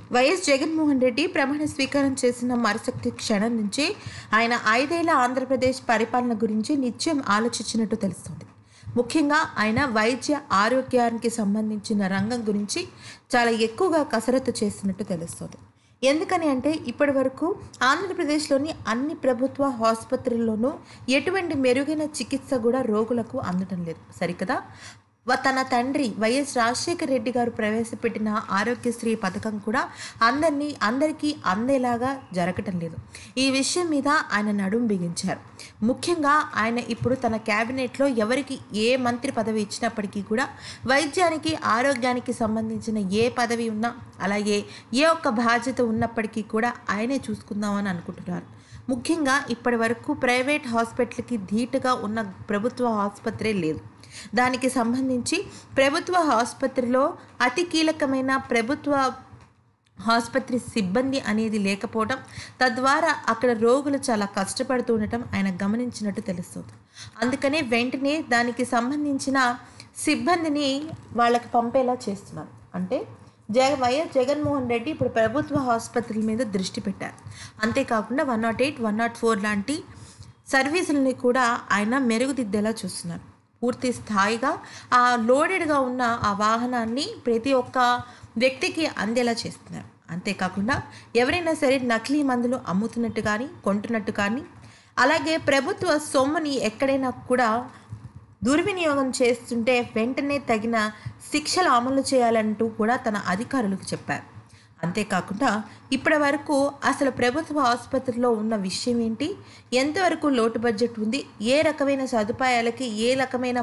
YS Jaganmohan Reddy ప్రమాణ స్వీకారం చేసిన మరుసటి క్షణం నుంచి ఆయన 5 ఏళ్ల ఆంధ్రప్రదేశ్ పరిపాలన గురించి నిత్యం ఆలోచించినట్టు తెలుస్తుంది. ముఖ్యంగా ఆయన వైద్య ఆరోగ్యానికి సంబంధించిన రంగం గురించి చాలా ఎక్కువగా కసరత్తు చేసినట్టు తెలుస్తుంది. ఎందుకని అంటే ఇప్పటి వరకు ఆంధ్రప్రదేశ్లోని అన్ని ప్రభుత్వ ఆసుపత్రుల్లోనూ ఎటువంటి మెరుగైన చికిత్స కూడా రోగులకు అందటం లేదు. సరికదా, తన తండ్రి వైఎస్ రాజశేఖర రెడ్డి గారు ప్రవేశపెట్టిన ఆరోగ్యశ్రీ పథకం కూడా అందరికీ అందేలాగా జరగటం లేదు. ఈ విషయం మీద ఆయన నడుం బిగించారు. ముఖ్యంగా ఆయన ఇప్పుడు తన క్యాబినెట్లో ఎవరికి ఏ మంత్రి పదవి ఇచ్చినప్పటికీ కూడా వైద్యానికి ఆరోగ్యానికి సంబంధించిన ఏ పదవి ఉన్నా, అలాగే ఏ ఒక్క బాధ్యత ఉన్నప్పటికీ కూడా ఆయనే చూసుకుందామని అనుకుంటున్నారు. ముఖ్యంగా ఇప్పటి వరకు ప్రైవేట్ హాస్పిటల్కి ధీటుగా ఉన్న ప్రభుత్వ ఆసుపత్రే లేదు. దానికి సంబంధించి ప్రభుత్వ ఆసుపత్రిలో అతి కీలకమైన ప్రభుత్వ ఆసుపత్రి సిబ్బంది అనేది లేకపోవడం, తద్వారా అక్కడ రోగులు చాలా కష్టపడుతూ ఉండటం ఆయన గమనించినట్టు తెలుస్తుంది. అందుకనే వెంటనే దానికి సంబంధించిన సిబ్బందిని వాళ్ళకి పంపేలా చేస్తున్నారు. అంటే వైఎస్ జగన్మోహన్ రెడ్డి ఇప్పుడు ప్రభుత్వ ఆసుపత్రుల మీద దృష్టి పెట్టారు. అంతేకాకుండా 108, 104 లాంటి సర్వీసులని కూడా ఆయన మెరుగుదిద్దేలా చూస్తున్నారు. పూర్తి స్థాయిగా ఆ లోడెడ్గా ఉన్న ఆ వాహనాన్ని ప్రతి ఒక్క వ్యక్తికి అందేలా చేస్తున్నారు. అంతేకాకుండా ఎవరైనా సరే నకిలీ మందులు అమ్ముతున్నట్టు కానీ, కొంటున్నట్టు కానీ, అలాగే ప్రభుత్వ సొమ్ముని ఎక్కడైనా కూడా దుర్వినియోగం చేస్తుంటే వెంటనే తగిన శిక్షలు అమలు చేయాలంటూ కూడా తన అధికారులకు చెప్పారు. అంతేకాకుండా ఇప్పటి వరకు అసలు ప్రభుత్వ ఆసుపత్రిలో ఉన్న విషయం ఏంటి, ఎంతవరకు లోటు బడ్జెట్ ఉంది, ఏ రకమైన సదుపాయాలకి ఏ రకమైన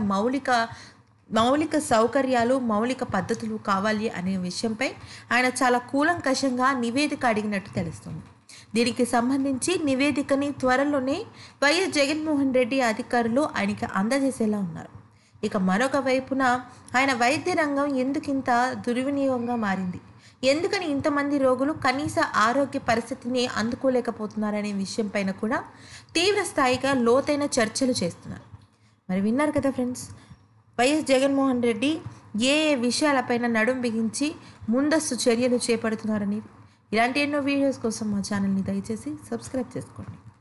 మౌలిక సౌకర్యాలు, మౌలిక పద్ధతులు కావాలి అనే విషయంపై ఆయన చాలా కూలంకషంగా నివేదిక అడిగినట్టు తెలుస్తుంది. దీనికి సంబంధించి నివేదికని త్వరలోనే వైఎస్ జగన్మోహన్ రెడ్డి అధికారులు ఆయనకి అందజేసేలా ఉన్నారు. ఇక మరొక వైపున ఆయన వైద్య రంగం ఎందుకింత దుర్వినియోగంగా మారింది, ఎందుకని ఇంతమంది రోగులు కనీస ఆరోగ్య పరిస్థితిని అందుకోలేకపోతున్నారనే విషయం పైన కూడా తీవ్ర స్థాయిగా లోతైన చర్చలు చేస్తున్నారు. మరి విన్నారు కదా ఫ్రెండ్స్, వైఎస్ జగన్మోహన్ రెడ్డి ఏ విషయాలపైన నడుం బిగించి ముందస్తు చర్యలు చేపడుతున్నారని. ఇలాంటి ఎన్నో వీడియోస్ కోసం మా ఛానల్ని దయచేసి సబ్స్క్రైబ్ చేసుకోండి.